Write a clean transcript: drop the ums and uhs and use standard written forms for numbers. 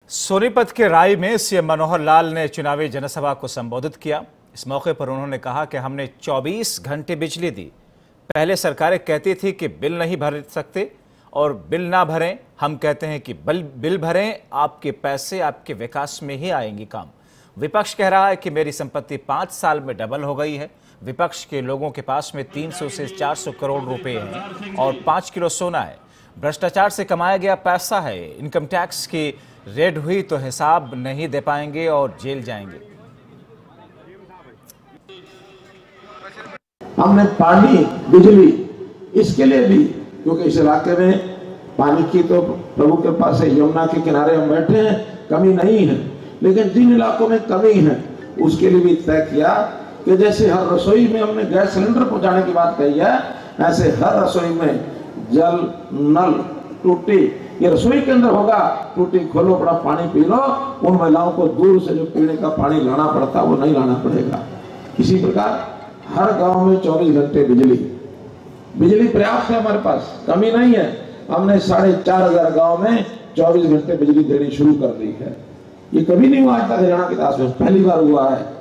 सोनीपत के राई में सीएम मनोहर लाल ने चुनावी जनसभा को संबोधित किया। इस मौके पर उन्होंने कहा कि हमने 24 घंटे बिजली दी। पहले सरकारें कहती थी कि बिल नहीं भर सकते और बिल ना भरें। हम कहते हैं कि बिल भरें, आपके पैसे आपके विकास में ही आएंगे काम। विपक्ष कह रहा है कि मेरी संपत्ति 5 साल में डबल हो गई है। विपक्ष के लोगों के पास में 300 से 400 करोड़ रुपए हैं और 5 किलो सोना है। भ्रष्टाचार से कमाया गया पैसा है। इनकम टैक्स की रेड हुई तो हिसाब नहीं दे पाएंगे और जेल जाएंगे। हमने पानी, बिजली इसके लिए भी, क्योंकि इस इलाके में पानी की तो प्रभु के पास है, यमुना के किनारे हम बैठे हैं, कमी नहीं है। लेकिन जिन इलाकों में कमी है उसके लिए भी तय किया कि जैसे हर रसोई में हमने गैस सिलेंडर पहुंचाने की बात कही है, ऐसे हर रसोई में जल, नल, टूटी ये रसोई के अंदर होगा। टूटी खोलो, बड़ा पानी पी लो। उन महिलाओं को दूर से जो पीने का पानी लाना पड़ता वो नहीं लाना पड़ेगा। इसी प्रकार हर गांव में 24 घंटे बिजली पर्याप्त है, हमारे पास कमी नहीं है। हमने 4500 गांव में 24 घंटे बिजली देनी शुरू कर दी है। ये कभी नहीं हुआ आज तक हरियाणा के इतिहास में, पहली बार हुआ है।